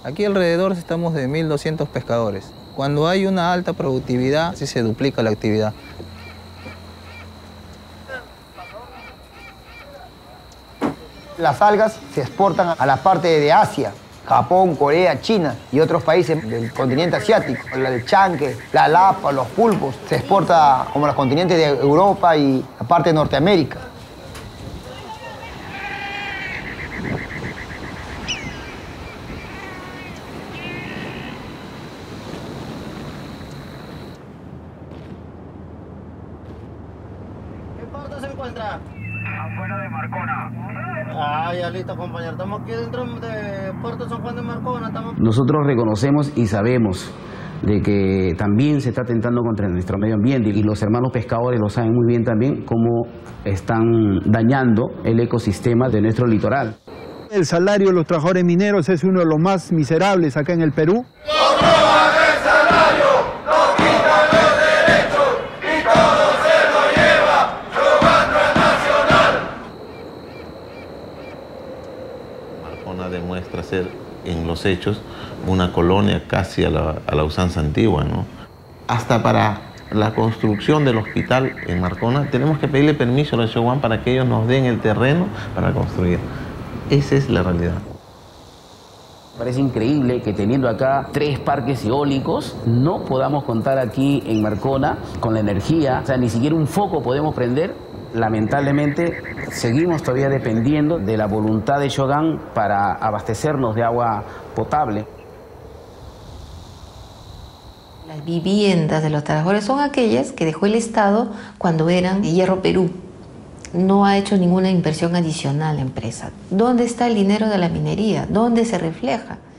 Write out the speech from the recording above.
Aquí alrededor estamos de 1.200 pescadores. Cuando hay una alta productividad, sí se duplica la actividad. Las algas se exportan a la parte de Asia, Japón, Corea, China y otros países del continente asiático. El chanque, la lapa, los pulpos, se exporta como los continentes de Europa y la parte de Norteamérica. ¿Qué puerto se encuentra? Afuera de Marcona. Ah, ya listo, compañero. Estamos aquí dentro de Puerto San Juan de Marcona. Nosotros reconocemos y sabemos de que también se está atentando contra nuestro medio ambiente y los hermanos pescadores lo saben muy bien también cómo están dañando el ecosistema de nuestro litoral. El salario de los trabajadores mineros es uno de los más miserables acá en el Perú. Marcona demuestra ser en los hechos una colonia casi a la usanza antigua, ¿no? Hasta para la construcción del hospital en Marcona tenemos que pedirle permiso a la Showan para que ellos nos den el terreno para construir. Esa es la realidad. Parece increíble que teniendo acá 3 parques eólicos no podamos contar aquí en Marcona con la energía, o sea, ni siquiera un foco podemos prender. Lamentablemente seguimos todavía dependiendo de la voluntad de Shogan para abastecernos de agua potable. Las viviendas de los trabajadores son aquellas que dejó el Estado cuando eran de Hierro Perú. No ha hecho ninguna inversión adicional la empresa. ¿Dónde está el dinero de la minería? ¿Dónde se refleja?